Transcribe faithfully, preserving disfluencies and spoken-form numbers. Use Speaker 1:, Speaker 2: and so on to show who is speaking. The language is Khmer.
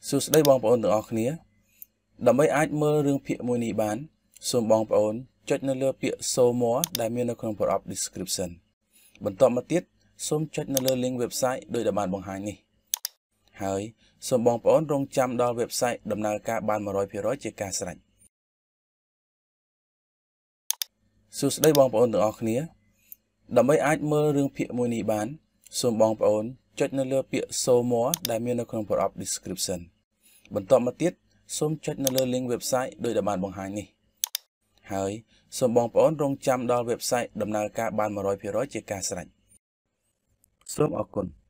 Speaker 1: សួស្តីបងប្អូនទាំងអស់គ្នាដើម្បីអាចមើលរឿងភាគមួយនេះបានសូមបងប្អូនចុចនៅលើពាក្យ Show More ដែលមាននៅក្នុងប្រអប់ description បន្ទាប់មកទៀតសូមចុចនៅលើ link website ដោយដែលបានបង្ហាញនេះហើយសូមបងប្អូនរងចាំដល់ website ដំណើរការបាន one hundred percent ជាការស្រេចសួស្តីបងប្អូនទាំងអស់គ្នាដើម្បីអាចមើលរឿងភាគមួយនេះបានសូមបងប្អូនចុចនៅលើពាក្យ Show More ដែលមាននៅក្នុងប្រអប់ description បន្ទាប់មកទៀតសូមចុចនៅលើ link website ដោយដែលបានបង្ហាញនេះហើយសូមបងប្អូនរងចាំដល់ website ដំណើរការបាន one hundred percent ជាការស្រេចសូមអរគុណ